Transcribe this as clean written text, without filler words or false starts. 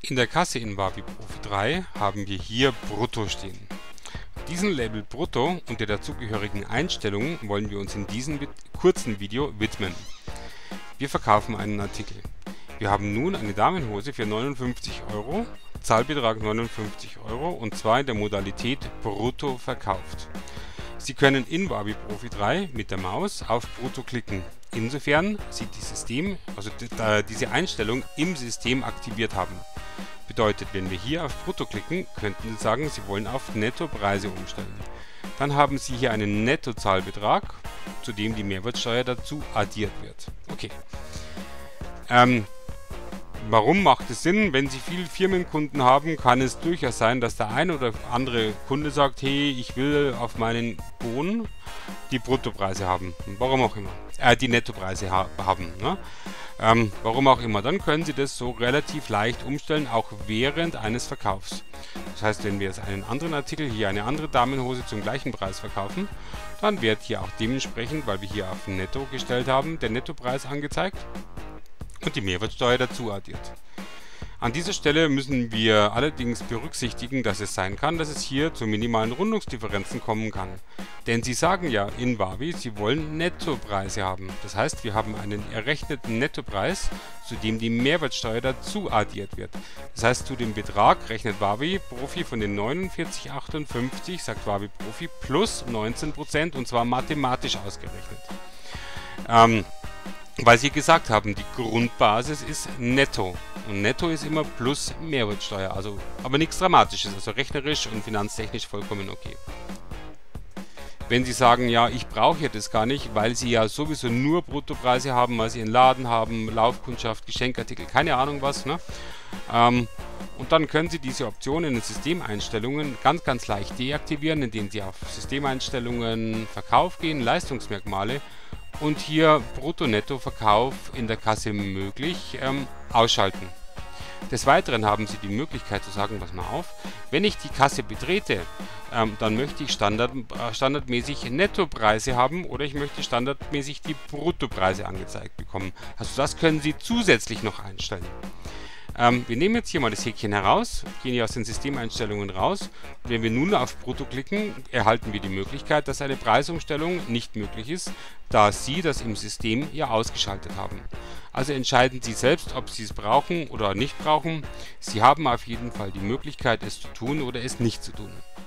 In der Kasse in Wavi Profi 3 haben wir hier Brutto stehen. Diesem Label Brutto und der dazugehörigen Einstellungen wollen wir uns in diesem kurzen Video widmen. Wir verkaufen einen Artikel. Wir haben nun eine Damenhose für 59 €, Zahlbetrag 59 € und zwar in der Modalität Brutto verkauft. Sie können in Wavi Profi 3 mit der Maus auf Brutto klicken, insofern Sie diese Einstellung im System aktiviert haben. Bedeutet, wenn wir hier auf Brutto klicken, könnten Sie sagen, Sie wollen auf Nettopreise umstellen. Dann haben Sie hier einen Nettozahlbetrag, zu dem die Mehrwertsteuer dazu addiert wird. Okay. Warum macht es Sinn? Wenn Sie viele Firmenkunden haben, kann es durchaus sein, dass der ein oder andere Kunde sagt, hey, ich will auf meinen Bon die Bruttopreise haben. Warum auch immer. Die Nettopreise haben. Ne? Warum auch immer. Dann können Sie das so relativ leicht umstellen, auch während eines Verkaufs. Das heißt, wenn wir jetzt einen anderen Artikel, hier eine andere Damenhose zum gleichen Preis verkaufen, dann wird hier auch dementsprechend, weil wir hier auf Netto gestellt haben, der Nettopreis angezeigt und die Mehrwertsteuer dazu addiert. An dieser Stelle müssen wir allerdings berücksichtigen, dass es sein kann, dass es hier zu minimalen Rundungsdifferenzen kommen kann. Denn Sie sagen ja in Wavi, Sie wollen Nettopreise haben. Das heißt, wir haben einen errechneten Nettopreis, zu dem die Mehrwertsteuer dazu addiert wird. Das heißt, zu dem Betrag rechnet Wavi Profi von den 49,58, sagt Wavi Profi, plus 19% und zwar mathematisch ausgerechnet. Weil Sie gesagt haben, die Grundbasis ist Netto. Und Netto ist immer plus Mehrwertsteuer. Aber nichts Dramatisches, also rechnerisch und finanztechnisch vollkommen okay. Wenn Sie sagen, ja, ich brauche ja das gar nicht, weil Sie ja sowieso nur Bruttopreise haben, weil Sie einen Laden haben, Laufkundschaft, Geschenkartikel, keine Ahnung was, ne? Und dann können Sie diese Option in den Systemeinstellungen ganz leicht deaktivieren, indem Sie auf Systemeinstellungen, Verkauf gehen, Leistungsmerkmale und hier Brutto-Netto-Verkauf in der Kasse möglich ausschalten. Des Weiteren haben Sie die Möglichkeit zu sagen, pass mal auf, wenn ich die Kasse betrete, dann möchte ich standardmäßig Nettopreise haben oder ich möchte standardmäßig die Bruttopreise angezeigt bekommen. Also das können Sie zusätzlich noch einstellen. Wir nehmen jetzt hier mal das Häkchen heraus, gehen hier aus den Systemeinstellungen raus. Und wenn wir nun auf Brutto klicken, erhalten wir die Möglichkeit, dass eine Preisumstellung nicht möglich ist, da Sie das im System ja ausgeschaltet haben. Also entscheiden Sie selbst, ob Sie es brauchen oder nicht brauchen. Sie haben auf jeden Fall die Möglichkeit, es zu tun oder es nicht zu tun.